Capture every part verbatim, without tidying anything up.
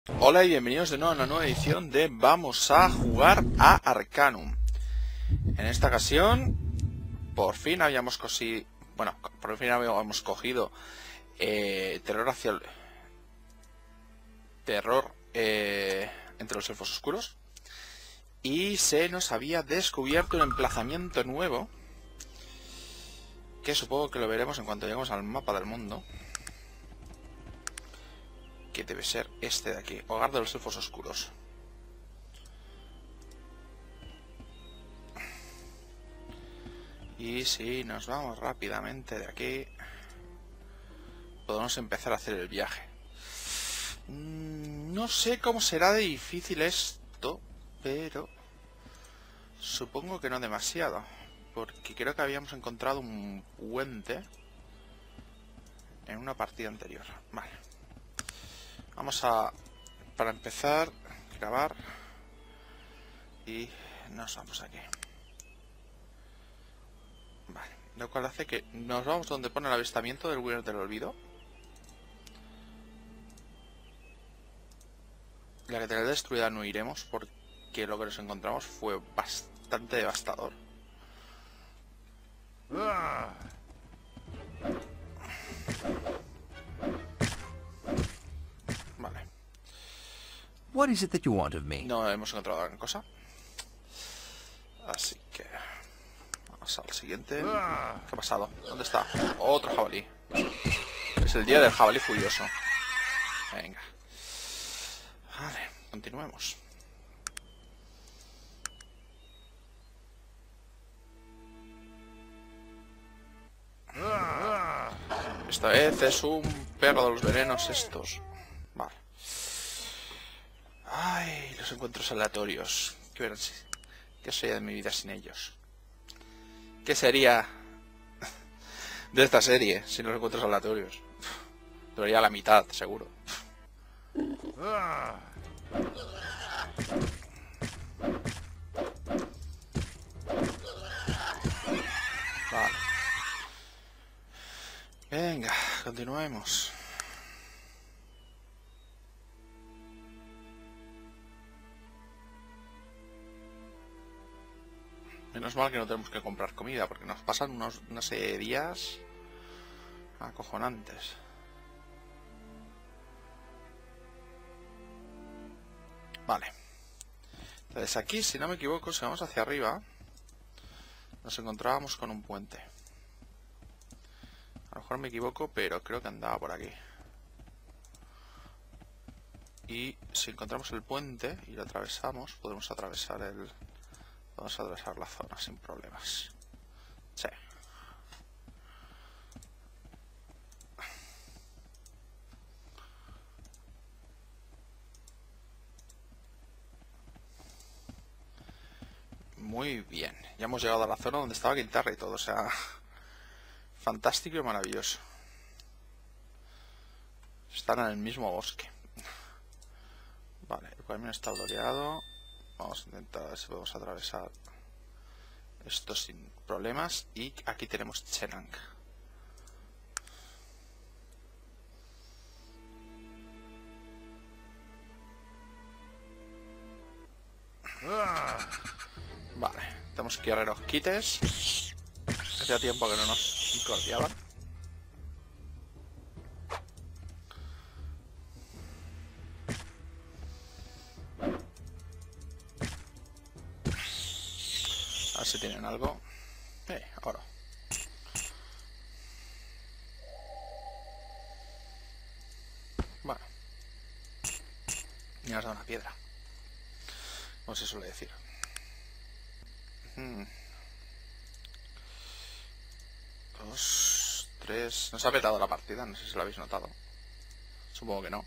Hola y bienvenidos de nuevo a una nueva edición de Vamos a jugar a Arcanum. En esta ocasión, por fin habíamos cogido, bueno, por fin habíamos cogido eh, terror hacia el terror eh, entre los elfos oscuros y se nos había descubierto un emplazamiento nuevo que supongo que lo veremos en cuanto lleguemos al mapa del mundo, que debe ser este de aquí, Hogar de los Elfos Oscuros. Y si nos vamos rápidamente de aquí, podemos empezar a hacer el viaje. No sé cómo será de difícil esto, pero supongo que no demasiado, porque creo que habíamos encontrado un puente en una partida anterior. Vale. Vamos a, para empezar, grabar y nos vamos aquí. Vale, lo cual hace que nos vamos donde pone el avistamiento del Winner del Olvido. La catedral destruida no iremos porque lo que nos encontramos fue bastante devastador. Vale. What is it that you want of me? No hemos encontrado gran cosa. Así que vamos al siguiente. ¿Qué ha pasado? ¿Dónde está? Otro jabalí. Es el día del jabalí furioso. Venga. Vale, continuemos. Esta vez es un perro de los venenos estos. Vale. Ay, los encuentros aleatorios. ¿Qué, verán, ¿Qué sería de mi vida sin ellos? ¿Qué sería de esta serie sin los encuentros aleatorios? Duraría la mitad, seguro. Vale. Venga, continuemos. Menos mal que no tenemos que comprar comida, porque nos pasan unos, una serie de días acojonantes. Vale. Entonces aquí, si no me equivoco, si vamos hacia arriba, nos encontrábamos con un puente. A lo mejor me equivoco, pero creo que andaba por aquí. Y si encontramos el puente y lo atravesamos, podemos atravesar el... Podemos atravesar la zona sin problemas. Sí. Muy bien. Ya hemos llegado a la zona donde estaba Quintarra y todo. O sea, fantástico y maravilloso. Están en el mismo bosque. Vale, el camino está bloqueado. Vamos a intentar ver si podemos atravesar esto sin problemas. Y aquí tenemos Chenang. Vale, tenemos que guerreros quites. Hacía tiempo que no nos incordiaban. A ver si tienen algo. Eh, oro. Bueno. Y nos da una piedra. Como se suele decir. Hmm. Dos, tres... Nos ha petado la partida, no sé si lo habéis notado. Supongo que no.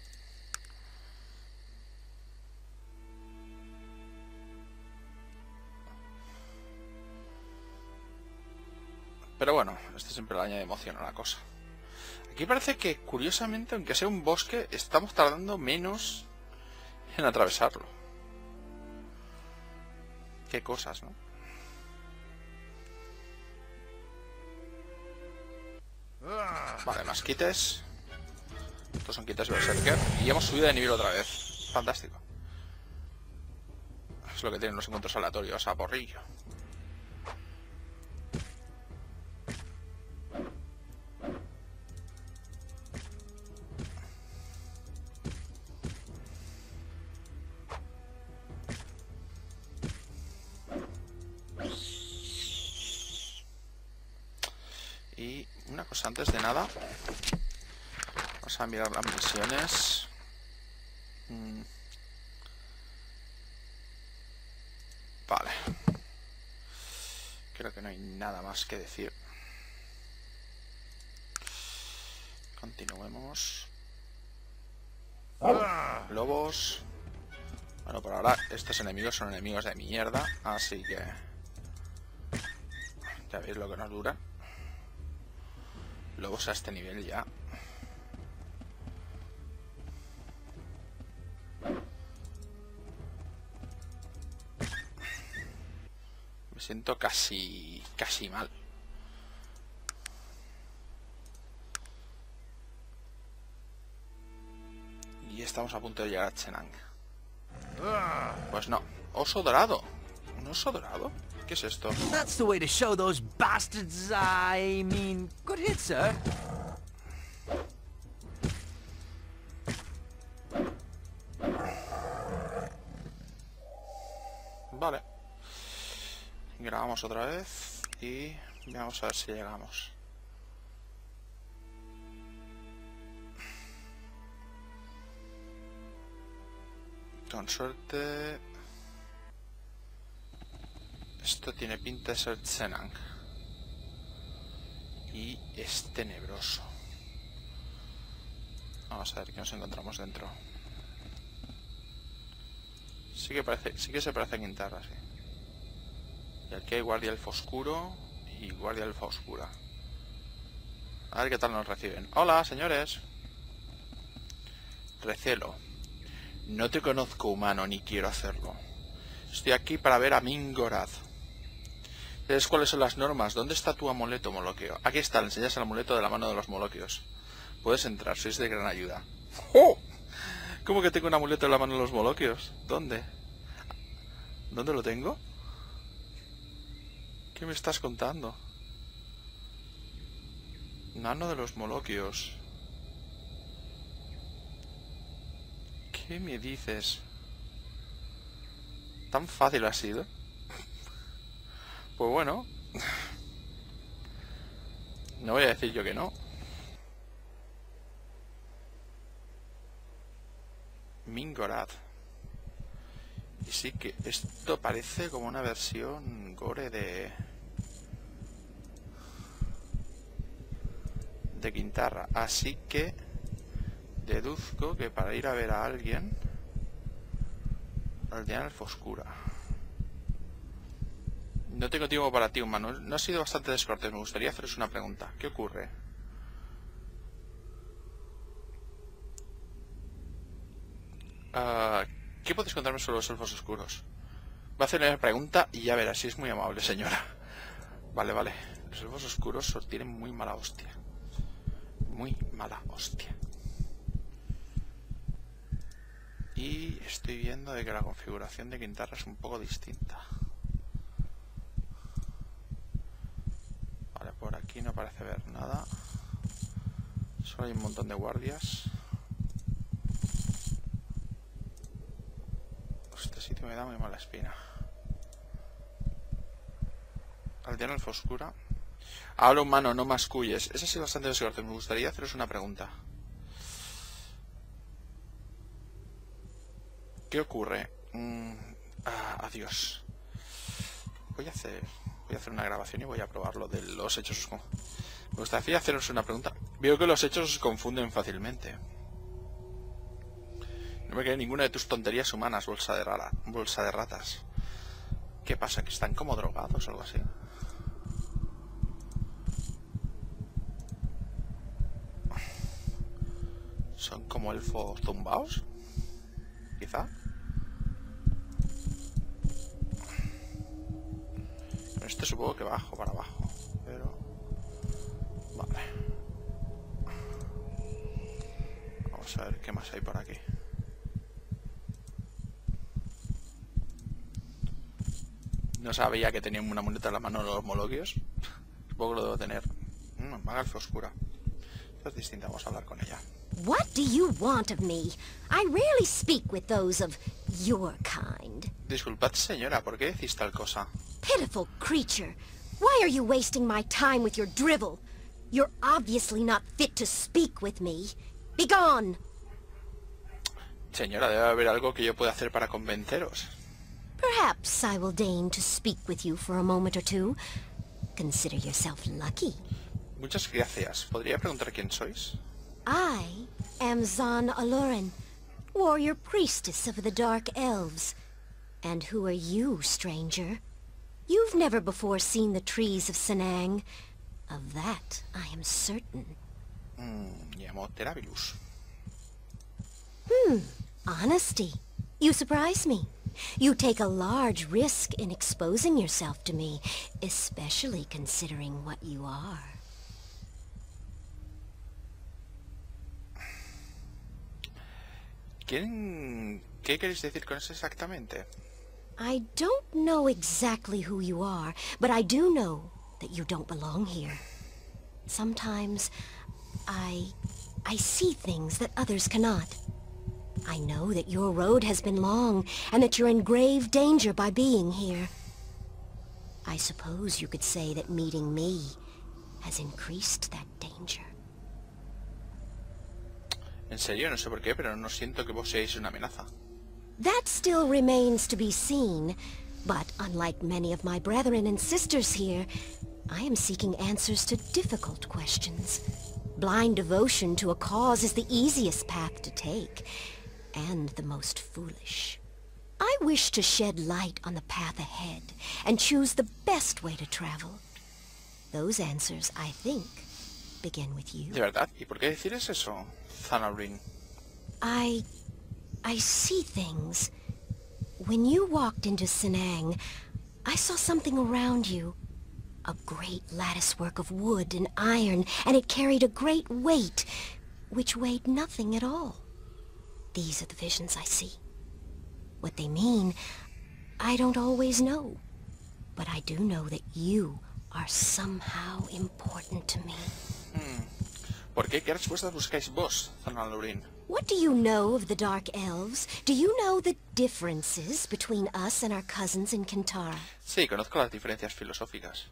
Pero bueno, esto siempre le añade emoción a la cosa. Aquí parece que, curiosamente, aunque sea un bosque, estamos tardando menos en atravesarlo. Qué cosas, ¿no? Vale, más quites. Estos son quites Berserker. Y hemos subido de nivel otra vez. Fantástico. Es lo que tienen los encuentros aleatorios a porrillo. Y una cosa antes de nada, vamos a mirar las misiones. Mm. Vale. Creo que no hay nada más que decir. Continuemos. Lobos. Bueno, por ahora estos enemigos son enemigos de mierda, así que ya veis lo que nos dura. Lobos a este nivel ya. Me siento casi... casi mal. Y estamos a punto de llegar a Chenang. Pues no. Oso dorado. ¿Un oso dorado? ¿Qué es esto? That's the way to show those bastards. I mean, good hit, sir. Vale. Grabamos otra vez y vamos a ver si llegamos. Con suerte. Esto tiene pinta de ser Chenang. Y es tenebroso. Vamos a ver qué nos encontramos dentro. Sí que parece, sí que se parece a Quintarra, sí. Y aquí hay guardia elfo oscuro y guardia elfa oscura. A ver qué tal nos reciben. Hola, señores. Recelo. No te conozco, humano, ni quiero hacerlo. Estoy aquí para ver a Mingorath. ¿Sabes cuáles son las normas? ¿Dónde está tu amuleto moloquio? Aquí está, le enseñas el amuleto de la mano de los moloquios. Puedes entrar, sois de gran ayuda. ¡Oh! ¿Cómo que tengo un amuleto en la mano de los moloquios? ¿Dónde? ¿Dónde lo tengo? ¿Qué me estás contando? Mano de los moloquios. ¿Qué me dices? ¿Tan fácil ha sido? Pues bueno. No voy a decir yo que no. Mingorath. Y sí que esto parece como una versión gore de... de Quintarra. Así que deduzco que para ir a ver a alguien... al día en el Foscura. No tengo tiempo para ti, humano. No ha sido bastante descortés. Me gustaría haceros una pregunta. ¿Qué ocurre? Uh, ¿Qué podéis contarme sobre los elfos oscuros? Va a hacer una pregunta y ya verás si es muy amable, señora. Vale, vale. Los elfos oscuros tienen muy mala hostia. Muy mala hostia. Y estoy viendo de que la configuración de Quintarra es un poco distinta. Vale, por aquí no parece haber nada. Solo hay un montón de guardias. Este sitio me da muy mala espina. Aldeano Elfa Oscura. Habla humano, no masculles. Eso ha sido bastante descortés. Me gustaría haceros una pregunta. ¿Qué ocurre? Mm, ah, adiós. Voy a hacer Voy a hacer una grabación y voy a probar lo de los hechos. Me gustaría haceros una pregunta. Veo que los hechos os confunden fácilmente. No me cree ninguna de tus tonterías humanas, bolsa de rara, bolsa de ratas. ¿Qué pasa? ¿Que están como drogados o algo así? ¿Son como elfos zumbaos? Quizá. Este supongo que bajo para abajo, pero... Vale. Vamos a ver qué más hay por aquí. No sabía que tenía una moneta en la mano los moloquios. Supongo que lo debo tener. Mm, maga alfa oscura. Esto es distinto, vamos a hablar con ella. What do you want of me? I rarely speak with those of your kind. Disculpad, señora, ¿por qué decís tal cosa? Pitiful creature. Why are you wasting my time with your drivel? You're obviously not fit to speak with me. Be gone! Señora, debe haber algo que yo pueda hacer para convenceros. Perhaps I will deign to speak with you for a moment or two. Consider yourself lucky. Muchas gracias. ¿Podría preguntar quién sois? I am Zan Aloran, warrior priestess of the Dark Elves. And who are you, stranger? You've never before seen the trees of Senang. Of that, I am certain. Mm, me llamo Terabilus. Hmm, honesty. You surprise me. You take a large risk in exposing yourself to me, especially considering what you are. ¿Quién... ¿Qué queréis decir con eso exactamente? I don't know exactly who you are, but I do know that you don't belong here. Sometimes, I... I see things that others cannot. I know that your road has been long, and that you're in grave danger by being here. I suppose you could say that meeting me has increased that danger. En serio, no sé por qué, pero no siento que vos seáis una amenaza. That still remains to be seen, but unlike many of my brethren and sisters here, I am seeking answers to difficult questions. Blind devotion to a cause is the easiest path to take, and the most foolish. I wish to shed light on the path ahead, and choose the best way to travel. Those answers, I think, begin with you. ¿De verdad? ¿Y por qué decires eso, Zanaurin? I... I see things. When you walked into Senang, I saw something around you. A great latticework of wood and iron, and it carried a great weight, which weighed nothing at all. These are the visions I see. What they mean, I don't always know. But I do know that you are somehow important to me. Hmm. ¿Por qué? ¿Qué respuestas buscáis vos, Zanaurin? What do you know of the Dark Elves? Do you know the differences between us and our cousins in Kintara? Sí, conozco las diferencias filosóficas.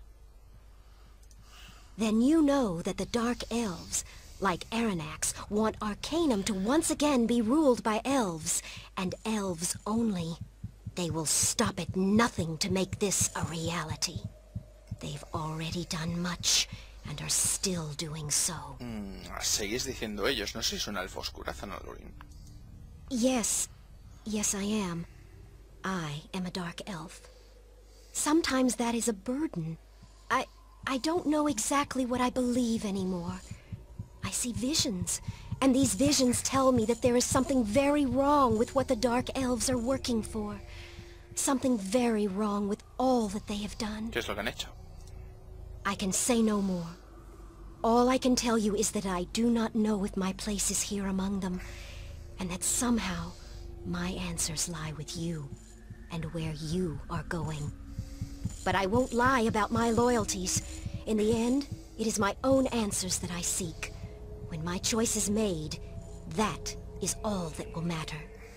Then you know that the Dark Elves, like Aranax, want Arcanum to once again be ruled by elves, and elves only. They will stop at nothing to make this a reality. They've already done much, and are still doing so. Mm, seguís diciendo ellos, ¿no sois un elfo oscura, Zanaurin? Yes, yes I am. I am a dark elf. Sometimes that is a burden. I... I don't know exactly what I believe anymore. I see visions, and these visions tell me that there is something very wrong with what the Dark Elves are working for. Something very wrong with all that they have done. ¿Qué es lo que han hecho? I can say no more. All I can tell you is that I do not know if my place is here among them, and that somehow my answers lie with you, and where you are going. But I won't lie about my loyalties. In the end, it is my own answers that I seek. When my choice is made, that is all that will matter.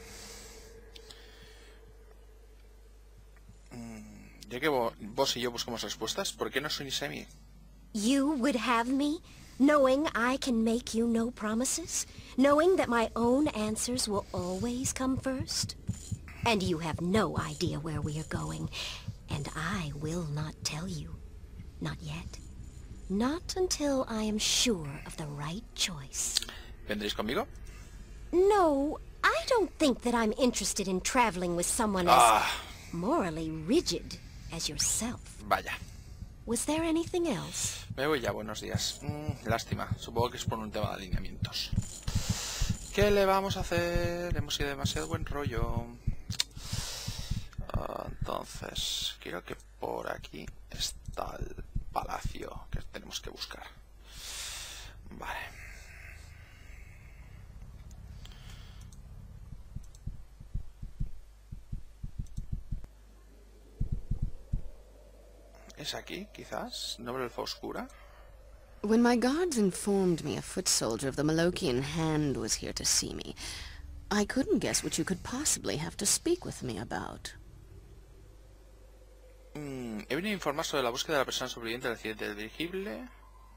Mm, ya que vo vos y yo buscamos respuestas, ¿por qué no os unís a mí? You would have me, knowing I can make you no promises? Knowing that my own answers will always come first? And you have no idea where we are going. And I will not tell you. Not yet. Not until I am sure of the right choice. ¿Vendréis conmigo? No, I don't think that I'm interested in traveling with someone Ah. as morally rigid as yourself. Vaya. Was there anything else? Me voy ya, buenos días. Mm, lástima, supongo que es por un tema de alineamientos. ¿Qué le vamos a hacer? Hemos ido demasiado buen rollo. Uh, entonces, creo que por aquí está el palacio que tenemos que buscar. Vale. ¿Es aquí, quizás? ¿Noble Elfa Oscura? When my guards informed me a foot soldier of the Malokian Hand was here to see me, I couldn't guess what you could possibly have to speak with me about. Mm, he venido a informar sobre la búsqueda de la persona sobreviviente del accidente del dirigible.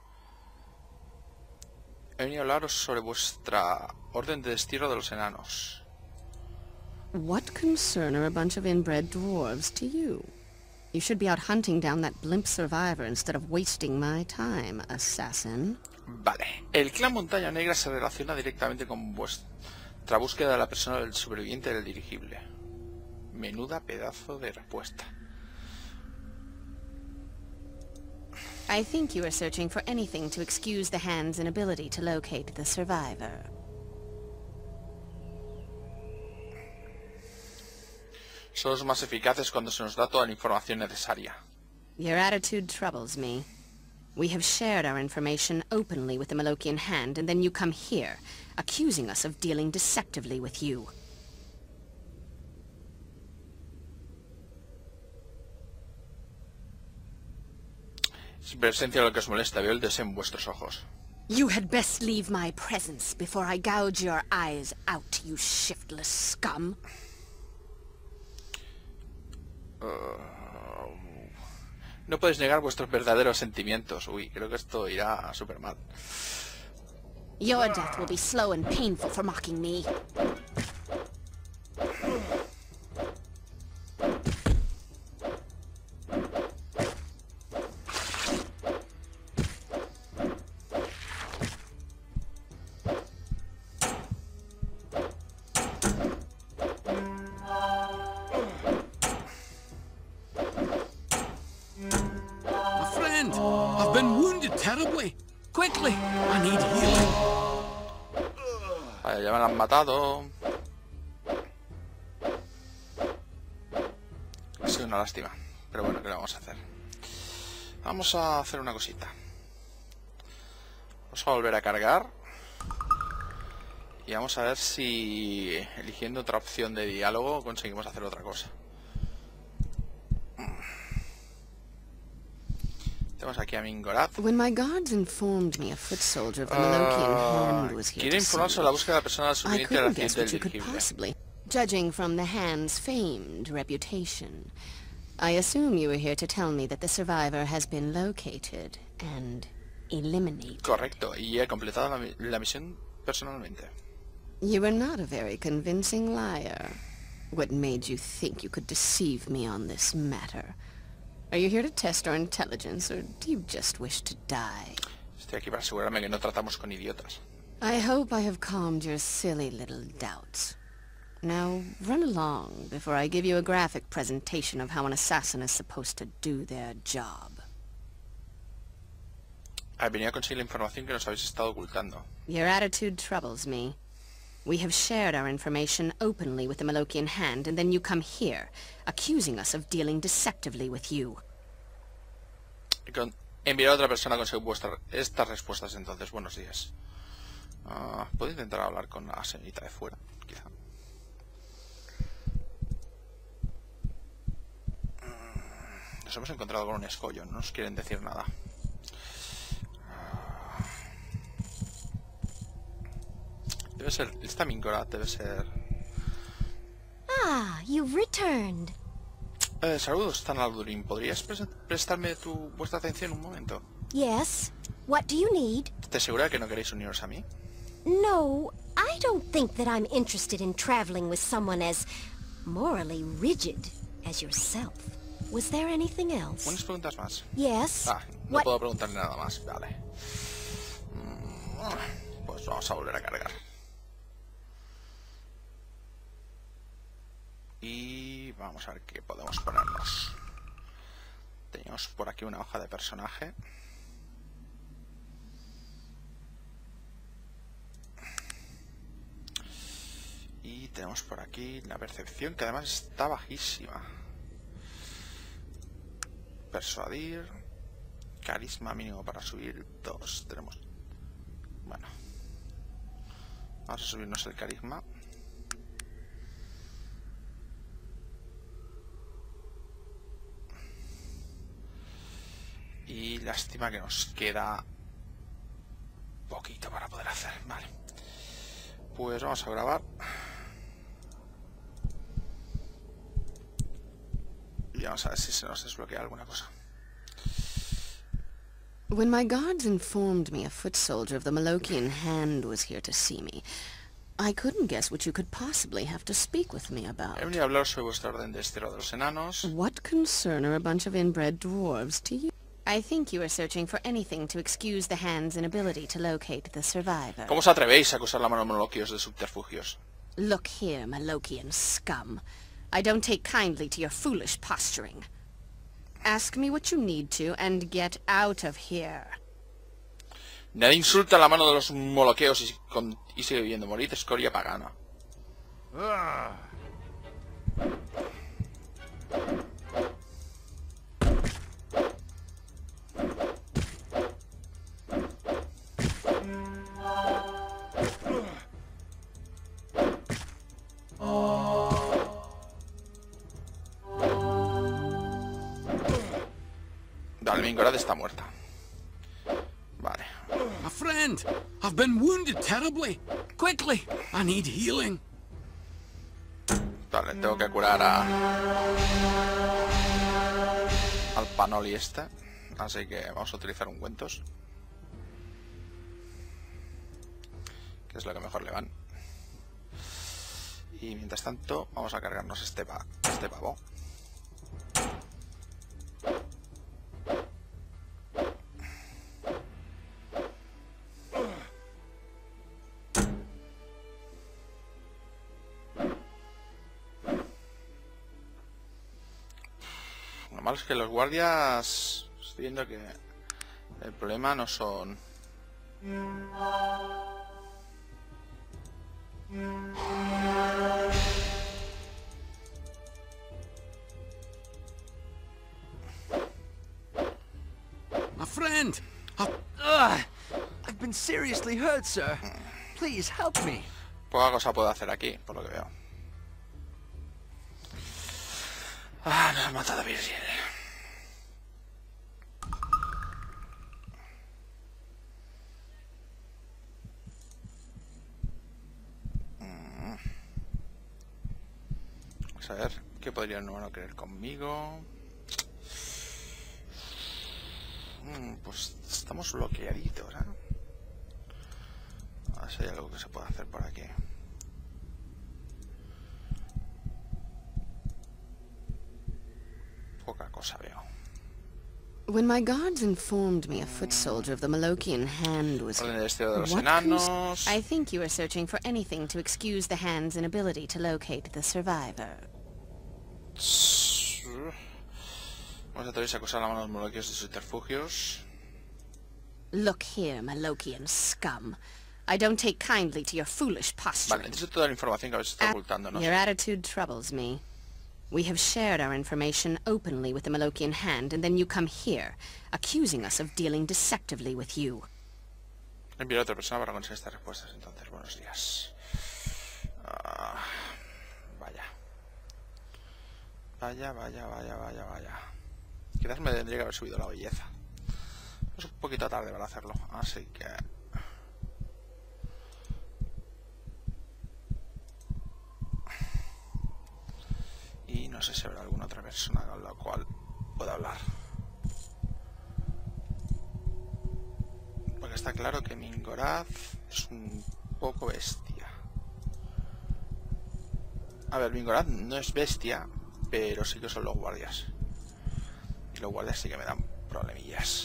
He venido a hablaros sobre vuestra orden de destierro de los enanos. What concern are a bunch of inbred dwarves to you? You should be out hunting down that blimp survivor instead of wasting my time, assassin. Vale. El clan Montaña Negra se relaciona directamente con vuestra búsqueda de la persona del sobreviviente del dirigible. Menuda pedazo de respuesta. I think you are searching for anything to excuse the Hand's inability to locate the survivor. Son los más eficaces cuando se nos da toda la información necesaria. Your attitude troubles me. We have shared our information openly with the Malokian Hand, and then you come here, accusing us of dealing deceptively with you. Sin presencia lo que os molesta, veo el deseo en vuestros ojos. You had best leave my presence before I gouge your eyes out, you shiftless scum. Uh, no podéis negar vuestros verdaderos sentimientos. Uy, creo que esto irá súper mal. Your death will be slow and painful for mocking me. I've been wounded terribly. Quickly, I need healing. Vale, ya me lo han matado. Ha sido una lástima. Pero bueno, ¿qué le vamos a hacer? Vamos a hacer una cosita. Vamos a volver a cargar. Y vamos a ver si eligiendo otra opción de diálogo conseguimos hacer otra cosa. Tenemos aquí a Mingorath. When my guards informed me a foot soldier of the Malokian Hand was here Quiere to see informar sobre la búsqueda de la persona I sobreviviente del couldn't guess accidente what you del could dirigible. possibly, judging from the Hand's famed reputation. I assume you were here to tell me that the survivor has been located and eliminated. Correcto, y he completado la, mi- la misión personalmente. You were not a very convincing liar. What made you think you could deceive me on this matter? Are you here to test our intelligence, or do you just wish to die? Estoy aquí para asegurarme que no tratamos con idiotas. I hope I have calmed your silly little doubts. Now, run along before I give you a graphic presentation of how an assassin is supposed to do their job. Ah, venía a conseguir la información que nos habéis estado ocultando. Your attitude troubles me. We have shared our information openly with the Malokian Hand, and then you come here, accusing us of dealing deceptively with you. Con... Enviar a otra persona a conseguir vuestra... estas respuestas entonces. Buenos días. Uh, ¿Puedo intentar hablar con la señorita de fuera? Quizá. Mm, Nos hemos encontrado con un escollo. No nos quieren decir nada. Debe ser... Esta Mingorath debe ser... Ah, you've returned. Eh, saludos, Tan Aldurin. ¿Podrías pres prestarme tu vuestra atención un momento? Yes. What do you need? ¿Te asegura que no queréis uniros a mí? No, I don't think that I'm interested in traveling with someone as morally rigid as yourself. Was there anything else? Unas preguntas más. Yes. Ah, no What? puedo preguntarle nada más. Vale. Mm, Pues vamos a volver a cargar. Y vamos a ver qué podemos ponernos. Tenemos por aquí una hoja de personaje. Y tenemos por aquí la percepción, que además está bajísima. Persuadir. Carisma mínimo para subir dos. Tenemos... Bueno. Vamos a subirnos el carisma. lástima que nos queda poquito para poder hacer. Vale. Pues vamos a grabar. Y vamos a ver si se nos desbloquea alguna cosa. When my guards informed me a foot soldier of the Malokian Hand was here to see me, I couldn't guess what you could possibly have to speak with me about. He venido a hablar sobre vuestra orden de destierro de los enanos. What concern are a bunch of inbred dwarves to you? I think you are searching for anything to excuse the Hand's inability to locate the survivor. ¿Cómo os atrevéis a acusar la mano de Moloquios de subterfugios? Look here, Malokian scum. I don't take kindly to your foolish posturing. Ask me what you need to, and get out of here. Nadie insulta la mano de los moloqueos y, con, y sigue viviendo. Morid, escoria pagana. Vale, Mingorad está muerta. Vale. My friend, I've been wounded terribly. Quickly, I need healing. Vale, tengo que curar a... al panoli este. Así que vamos a utilizar ungüentos. Que es lo que mejor le van. Y mientras tanto, vamos a cargarnos este, pa este pavo. Lo malo es que los guardias... Estoy viendo que el problema no son... My friend, I... Ugh! I've been seriously hurt, sir. Please help me. Poca cosa puedo hacer aquí, por lo que veo. Ah, nos ha matado a Virgil. Mm. Vamos a ver, ¿qué podría el humano querer conmigo? Mm, pues estamos bloqueaditos, ¿eh? A ver si hay algo que se pueda hacer por aquí. Poca cosa veo. When my guards informed me a foot soldier of the Malokian Hand was Orden here... de destierro de los What enanos. I think you are searching for anything to excuse the Hand's inability to locate the survivor. Vamos a atreverse a acusar la mano de los moloquios de subterfugios. Look here, Malokian scum. I don't take kindly to your foolish Vale, posturing. necesito toda la información que habéis estado ocultándonos. Your attitude troubles me. We have shared our information openly with the Malokian Hand, and then you come here, accusing us of dealing deceptively with you. Enviar a otra persona para conseguir estas respuestas. Entonces, buenos días. Ah, vaya. Vaya, vaya, vaya, vaya, vaya. Quizás me tendría que haber subido la belleza. Es un poquito tarde para hacerlo, así que... Y no sé si habrá alguna otra persona con la cual pueda hablar. Porque está claro que Mingorad es un poco bestia. A ver, Mingorad no es bestia, pero sí que son los guardias. Y los guardias sí que me dan problemillas.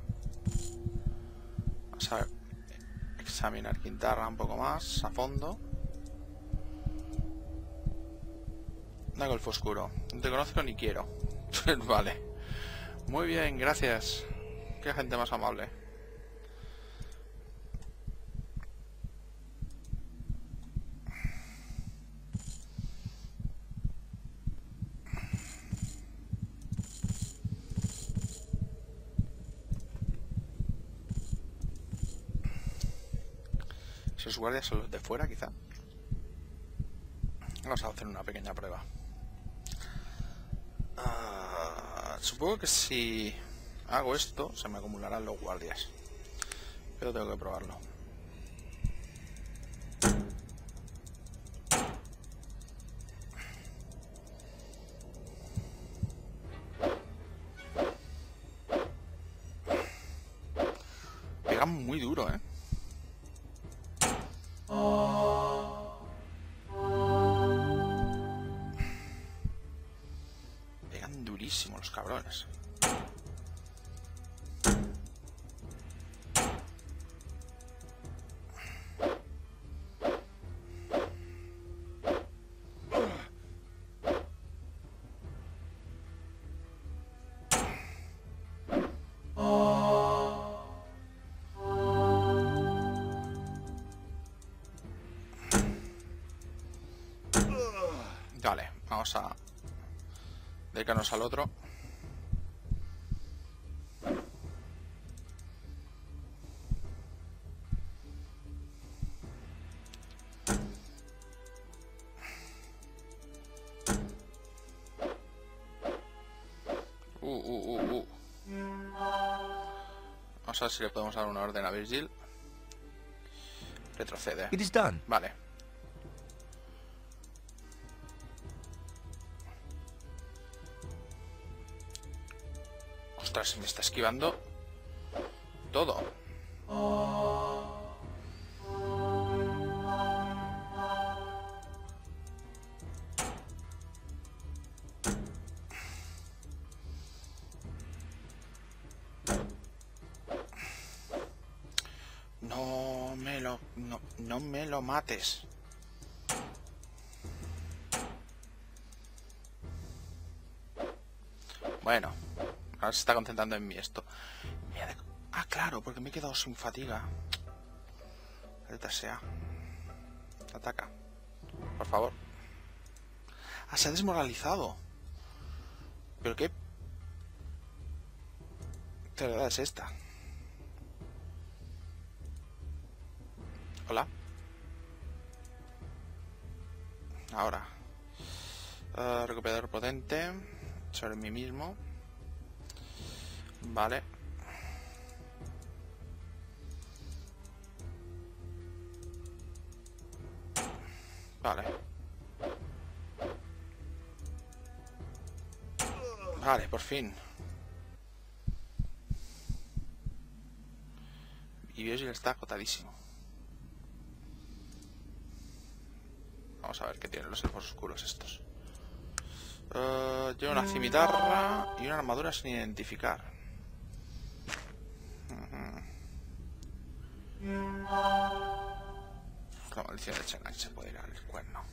Vamos a examinar Quintarra un poco más a fondo. Una golfo oscuro. No te conozco ni quiero. Vale. Muy bien, gracias. Qué gente más amable. Esos guardias son los de fuera, quizá. Vamos a hacer una pequeña prueba. Uh, supongo que si hago esto, se me acumularán los guardias. Pero tengo que probarlo. Pegan muy duro, ¿eh? Pegan durísimo los cabrones. Vale, vamos a dedicarnos al otro. Uh, uh, uh, uh. Vamos a ver si le podemos dar una orden a Virgil. Retrocede. It is done. Vale. Ostras, se me está esquivando todo. No me lo... No, no me lo mates. Bueno, ahora se está concentrando en mí esto. Mira, ah, claro, porque me he quedado sin fatiga. Ahorita sea. Ataca. Por favor. Ah, se ha desmoralizado. ¿Pero qué? ¿Qué verdad es esta? Hola. Ahora. Uh, recuperador potente. Sobre mí mismo. Vale. Vale. Vale, por fin. Y Virgil está agotadísimo. Vamos a ver qué tienen los elfos oscuros estos. Uh, lleva una cimitarra y una armadura sin identificar. Uh-huh. La maldición de Chennai se puede ir al cuerno.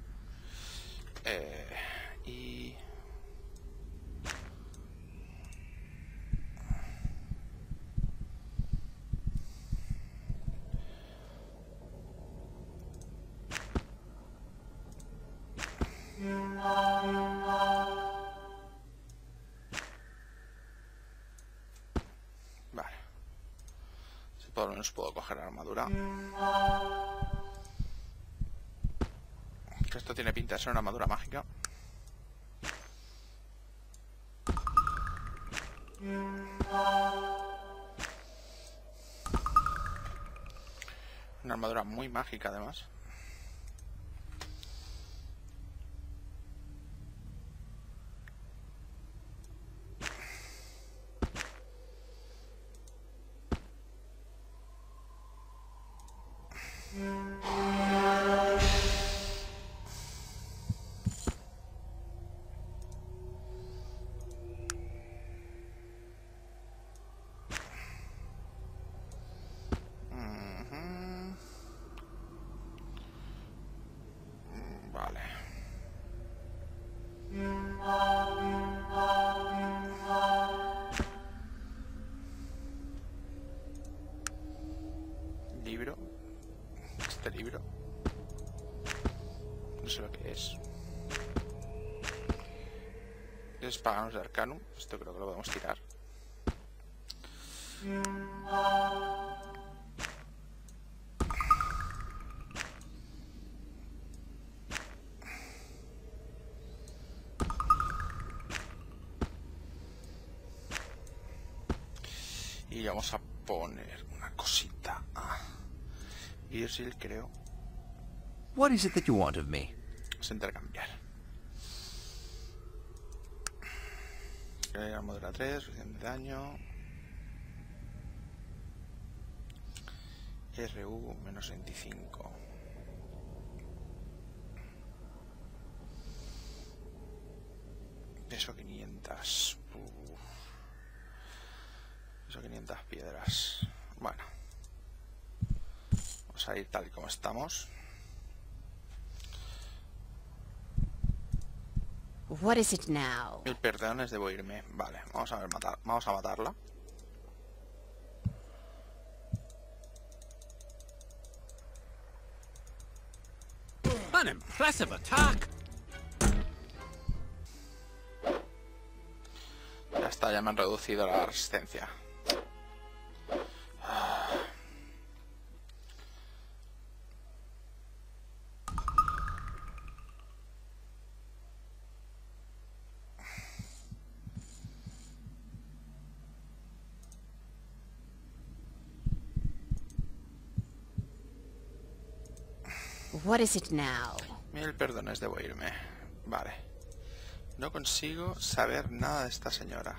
Eh, y... Vale. Si por lo menos puedo coger la armadura. Que esto tiene pinta de ser una armadura mágica. Una armadura muy mágica además. Libro. Este libro. No sé lo que es. Es Paganos de Arcanum. Esto creo que lo podemos tirar. Y vamos a poner una cosita. Ah. Irsil, creo. What is it that you want of me? Vamos a intercambiar. Crear modelo tres, reducción de daño. R U menos veinticinco. Peso quinientas. Uf. Peso quinientas piedras. Bueno. Vamos a ir tal y como estamos. What is it now? Mil perdones, debo irme. Vale, vamos a ver, matar, vamos a matarla. An impressive attack. Ya está, ya me han reducido la resistencia. What is it now? Mil perdones, debo irme. Vale. No consigo saber nada de esta señora.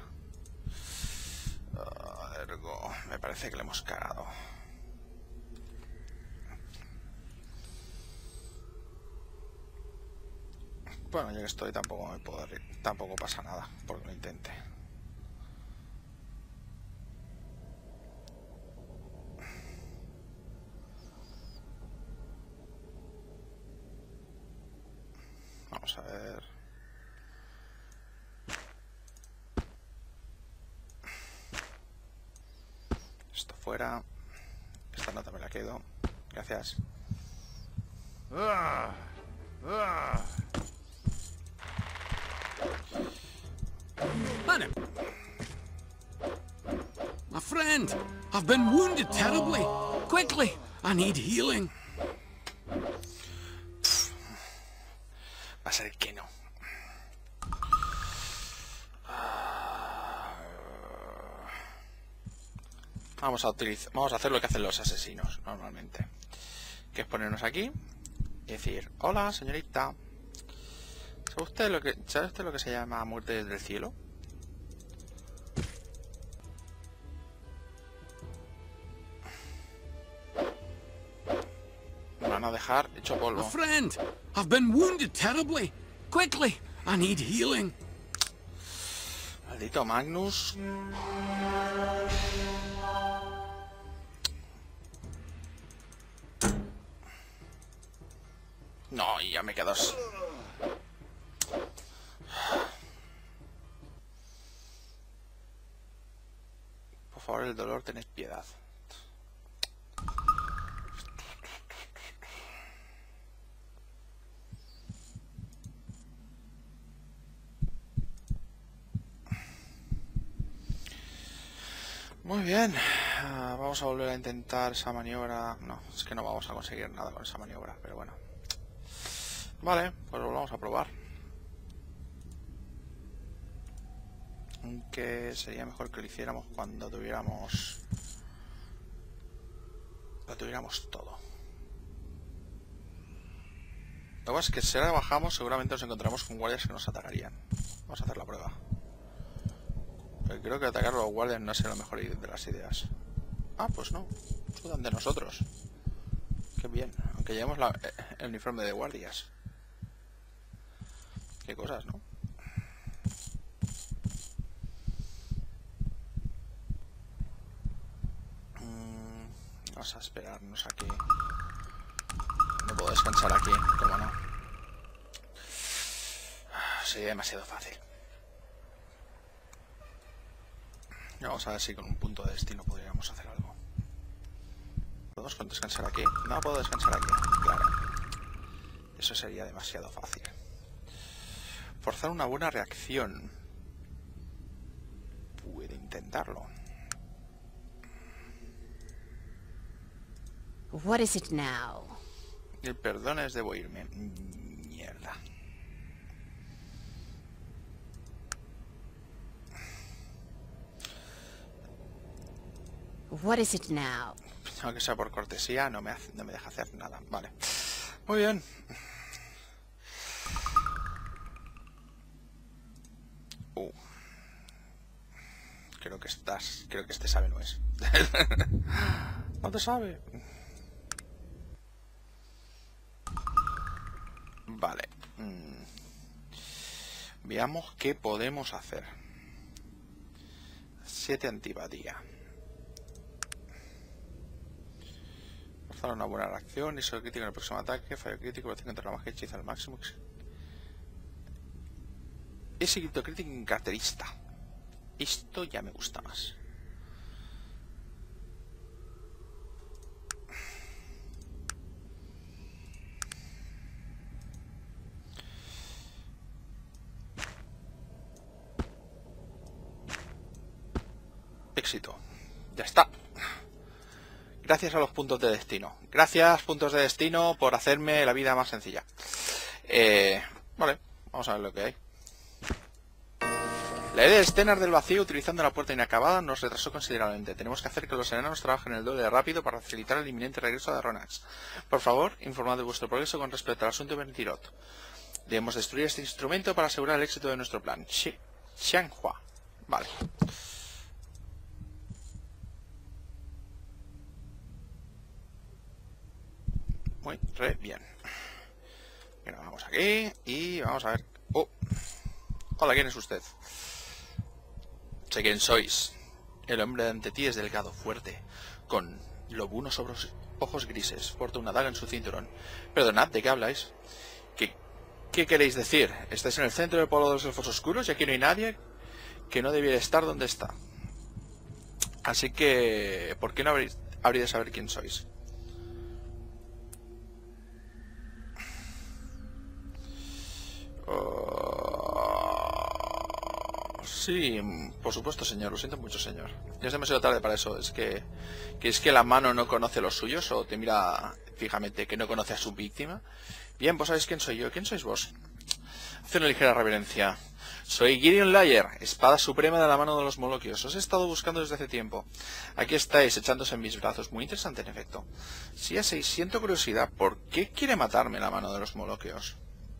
Uh, ergo, me parece que le hemos cagado. Bueno, ya que estoy tampoco me puedo ir. Tampoco pasa nada, porque lo intente. Vamos a ver. Esto fuera. Esta nota me la quedo. Gracias. An My friend, I've been wounded terribly. Quickly, I need healing. Va a ser que no. Vamos a utilizar, vamos a hacer lo que hacen los asesinos normalmente, que es ponernos aquí y decir: hola, señorita. ¿Sabe usted lo que, ¿sabe usted lo que se llama muerte desde el cielo? Me van a dejar hecho My polvo. friend, I've been wounded terribly. Quickly, I need healing. Maldito Magnus. No, y ya me quedo así. Por favor, el dolor, tened piedad. Muy bien, uh, vamos a volver a intentar esa maniobra. No, es que no vamos a conseguir nada con esa maniobra, pero bueno. Vale, pues lo vamos a probar. Aunque sería mejor que lo hiciéramos cuando tuviéramos... Lo tuviéramos todo. Lo que pasa es que si ahora bajamos seguramente nos encontramos con guardias que nos atacarían. Vamos a hacer la prueba. Pero creo que atacar a los guardias no será la mejor de las ideas. Ah, pues no. Sudan de nosotros. Qué bien. Aunque llevemos la, el uniforme de guardias. Qué cosas, ¿no? Mm, vamos a esperarnos aquí. No puedo descansar aquí, cómo no. Sería demasiado fácil. Vamos a ver si con un punto de destino podríamos hacer algo. ¿Podemos descansar aquí? No puedo descansar aquí, claro. Eso sería demasiado fácil. Forzar una buena reacción. Puede intentarlo. What is it now? El perdón es debo irme. Mierda. What is it now? Aunque sea por cortesía, no me, hace, no me deja hacer nada. Vale. Muy bien. Uh. Creo que estás... Creo que este sabe no es. No te sabe. Vale. Mm. Veamos qué podemos hacer. siete antipatía. Forzar una buena reacción. Iso crítico en el próximo ataque. Fallo crítico. Protección contra la magia hechiza al máximo. Ese grito crítico en carterista. Esto ya me gusta más. Éxito. Ya está. Gracias a los puntos de destino. Gracias, puntos de destino, por hacerme la vida más sencilla. Eh, vale, vamos a ver lo que hay. La idea de Stenar del vacío utilizando la puerta inacabada nos retrasó considerablemente. Tenemos que hacer que los enanos trabajen el doble de rápido para facilitar el inminente regreso de Ronax. Por favor, informad de vuestro progreso con respecto al asunto de Bentirot. Debemos destruir este instrumento para asegurar el éxito de nuestro plan. Xianghua. Vale. Muy re bien. Bueno, vamos aquí y vamos a ver. Oh. Hola, ¿quién es usted? Sé quién sois. El hombre de ante ti es delgado, fuerte, con lobunos ojos grises. Porta una daga en su cinturón. Perdonad, ¿de qué habláis? ¿Qué, qué queréis decir? ¿Estáis en el centro del pueblo de los elfos oscuros y aquí no hay nadie que no debiera estar donde está? Así que... ¿por qué no habréis, habría de saber quién sois? Sí, por supuesto, señor. Lo siento mucho, señor. Ya es demasiado tarde para eso. Es que, que es que la mano no conoce los suyos o te mira fijamente que no conoce a su víctima. Bien, pues sabéis quién soy yo. ¿Quién sois vos? Hace una ligera reverencia. Soy Gideon Layer, espada suprema de la mano de los Moloquios. Os he estado buscando desde hace tiempo. Aquí estáis, echándose en mis brazos. Muy interesante, en efecto. Sí, así, siento curiosidad. ¿Por qué quiere matarme la mano de los Moloquios?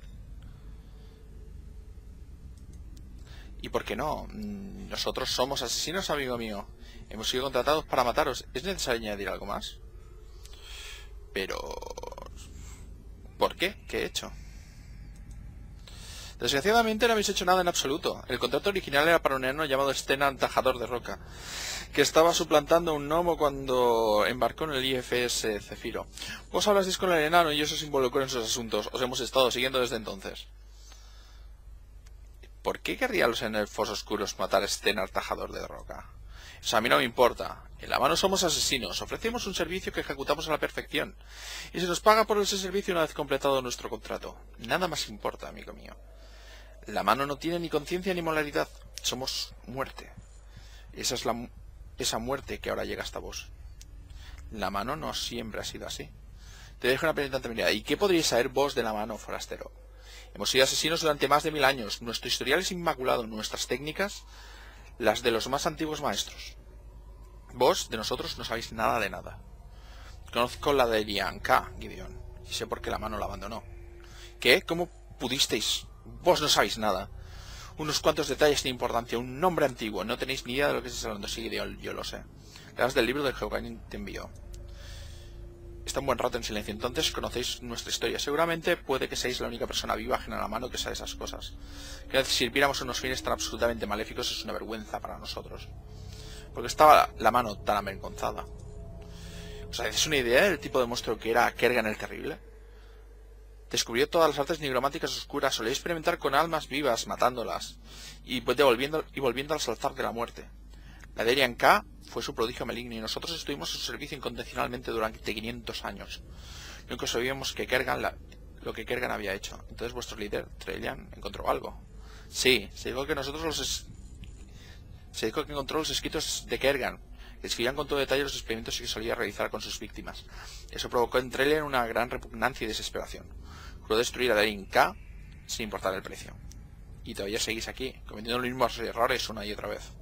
¿Y por qué no? Nosotros somos asesinos, amigo mío. Hemos sido contratados para mataros. ¿Es necesario añadir algo más? Pero... ¿por qué? ¿Qué he hecho? Desgraciadamente no habéis hecho nada en absoluto. El contrato original era para un enano llamado Stenar Tajador de Roca, que estaba suplantando a un gnomo cuando embarcó en el I F S Cefiro. Vos hablasteis con el enano y eso os involucró en sus asuntos. Os hemos estado siguiendo desde entonces. ¿Por qué querrían los elfos oscuros matar a Stenar Tajador de Roca? O sea, a mí no me importa. En la mano somos asesinos. Ofrecemos un servicio que ejecutamos a la perfección. Y se nos paga por ese servicio una vez completado nuestro contrato. Nada más importa, amigo mío. La mano no tiene ni conciencia ni moralidad. Somos muerte. Esa es la esa muerte que ahora llega hasta vos. La mano no siempre ha sido así. Te dejo una penetrante mirada. ¿Y qué podríais saber vos de la mano, forastero? Hemos sido asesinos durante más de mil años. Nuestro historial es inmaculado. Nuestras técnicas, las de los más antiguos maestros. Vos, de nosotros, no sabéis nada de nada. Conozco la de Lianka, Gideon, y sé por qué la mano la abandonó. ¿Qué? ¿Cómo pudisteis? Vos no sabéis nada. Unos cuantos detalles de importancia. Un nombre antiguo. No tenéis ni idea de lo que estáis hablando. Sí, Gideon, yo lo sé. Leas del libro del Geocanin te envió. Está un buen rato en silencio, entonces conocéis nuestra historia. Seguramente puede que seáis la única persona viva ajena a la mano que sabe esas cosas. Que sirviéramos unos fines tan absolutamente maléficos es una vergüenza para nosotros. Porque estaba la mano tan avergonzada. ¿Os hacéis una idea del tipo de monstruo que era Kergan el Terrible? Descubrió todas las artes nigromáticas oscuras, solía experimentar con almas vivas, matándolas, y, devolviendo, y volviéndolas al alzar de la muerte. La de Erian K fue su prodigio maligno y nosotros estuvimos a su servicio incondicionalmente durante quinientos años. Nunca sabíamos que Kergan la, lo que Kergan había hecho. Entonces vuestro líder, Trellian, encontró algo. Sí, se dijo que nosotros los es... se dijo que encontró los escritos de Kergan, que describían con todo detalle los experimentos que solía realizar con sus víctimas. Eso provocó en Trellian una gran repugnancia y desesperación. Juró destruir a Darin K sin importar el precio. Y todavía seguís aquí, cometiendo los mismos errores una y otra vez.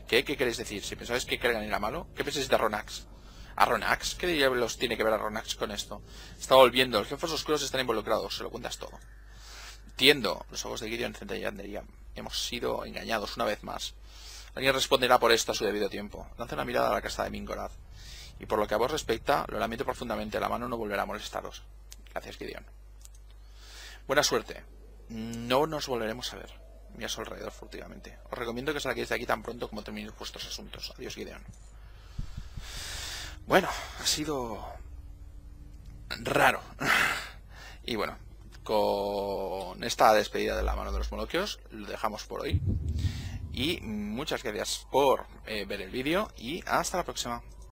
¿Qué? ¿Qué queréis decir? Si pensabais que Kerrigan era malo, ¿qué pensáis de Ronax? ¿A Ronax? ¿Qué diablos tiene que ver a Ronax con esto? Está volviendo, los jefes oscuros están involucrados, se lo cuentas todo. Entiendo, los ojos de Gideon centellearían. Hemos sido engañados una vez más. Alguien responderá por esto a su debido tiempo. Lanza una mirada a la casa de Mingorad. Y por lo que a vos respecta, lo lamento profundamente, la mano no volverá a molestaros. Gracias, Gideon. Buena suerte. No nos volveremos a ver. Mira a su alrededor furtivamente. Os recomiendo que os saquéis de aquí tan pronto como terminéis vuestros asuntos. Adiós, Gideon. Bueno, ha sido raro. Y bueno, con esta despedida de la mano de los Moloquios lo dejamos por hoy. Y muchas gracias por eh, ver el vídeo y hasta la próxima.